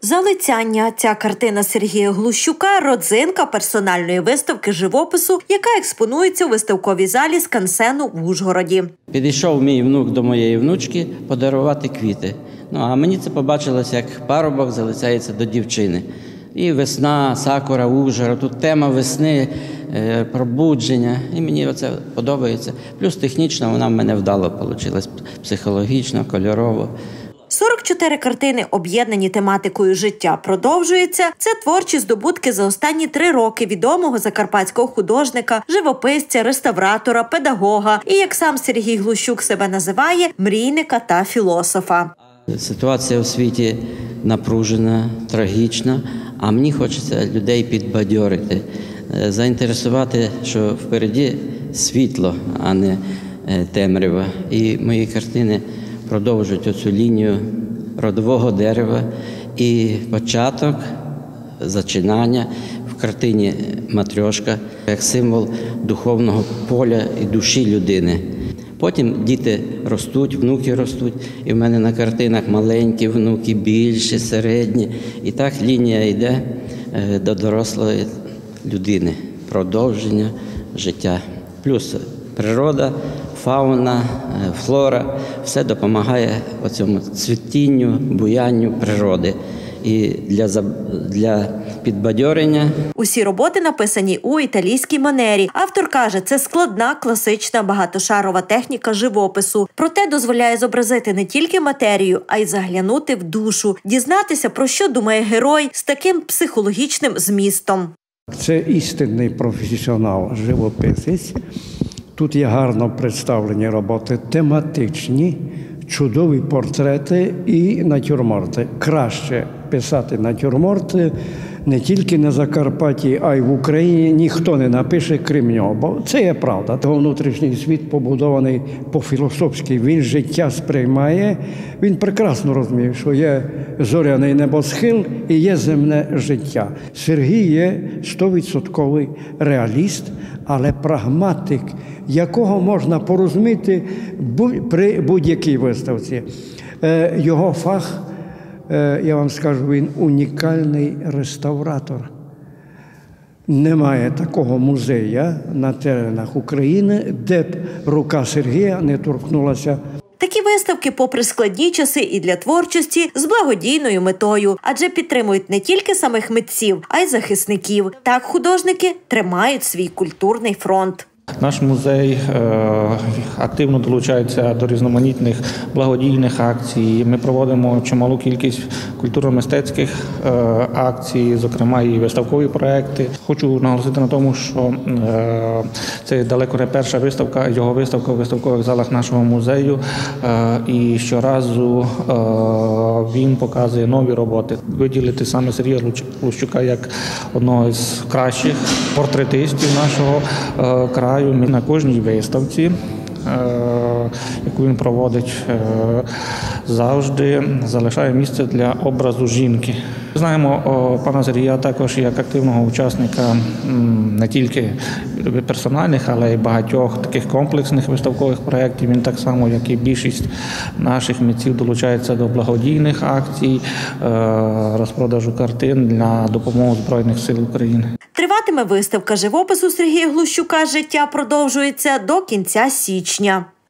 «Залицяння» – ця картина Сергія Глущука – родзинка персональної виставки живопису, яка експонується у виставковій залі Скансену в Ужгороді. Підійшов мій внук до моєї внучки подарувати квіти. А мені це побачилося, як парубок залицяється до дівчини. І весна, сакура, Ужгород, тут тема весни, пробудження. І мені це подобається. Плюс технічно вона в мене вдало вийшла, психологічно, кольорово. 44 картини, об'єднані тематикою «Життя продовжується» – це творчі здобутки за останні 3 роки відомого закарпатського художника, живописця, реставратора, педагога і, як сам Сергій Глущук себе називає, мрійника та філософа. Ситуація у світі напружена, трагічна, а мені хочеться людей підбадьорити, заінтересувати, що впереді світло, а не темрява. І мої картини продовжують оцю лінію родового дерева і початок, зачинання в картині «Матрьошка» як символ духовного поля і душі людини. Потім діти ростуть, внуки ростуть, і в мене на картинах маленькі внуки, більші, середні. І так лінія йде до дорослої людини, продовження життя. Плюс природа, фауна, флора – все допомагає цьому цвітінню, буянню природи. І для підбадьорення. Усі роботи написані у італійській манері. Автор каже, це складна, класична, багатошарова техніка живопису. Проте дозволяє зобразити не тільки матерію, а й заглянути в душу, дізнатися, про що думає герой з таким психологічним змістом. Це істинний професіонал, живописець. Тут є гарно представлені роботи, тематичні, чудові портрети і натюрморти. Краще писати натюрморти не тільки на Закарпатті, а й в Україні ніхто не напише, крім нього. Бо це є правда. Його внутрішній світ побудований по-філософськи. Він життя сприймає. Він прекрасно розуміє, що є зоряний небосхил і є земне життя. Сергій є 100% реаліст, але прагматик, якого можна порозуміти при будь-якій виставці. Його фах, я вам скажу, він унікальний реставратор. Немає такого музею на теренах України, де б рука Сергія не торкнулася. Такі виставки, попри складні часи і для творчості, з благодійною метою, адже підтримують не тільки самих митців, а й захисників. Так художники тримають свій культурний фронт. Наш музей активно долучається до різноманітних благодійних акцій. Ми проводимо чималу кількість культурно-мистецьких акцій, зокрема і виставкові проекти. Хочу наголосити на тому, що це далеко не перша виставка, його виставка у виставкових залах нашого музею. І щоразу він показує нові роботи. Виділити саме Сергія Глущука як одного з кращих портретистів нашого краю. На кожній виставці, яку він проводить, завжди залишає місце для образу жінки. Знаємо пана Сергія також як активного учасника не тільки персональних, але й багатьох таких комплексних виставкових проєктів. Він так само, як і більшість наших митців, долучається до благодійних акцій, розпродажу картин для допомоги Збройних сил України. Триватиме виставка живопису Сергія Глущука «Життя продовжується» до кінця січня.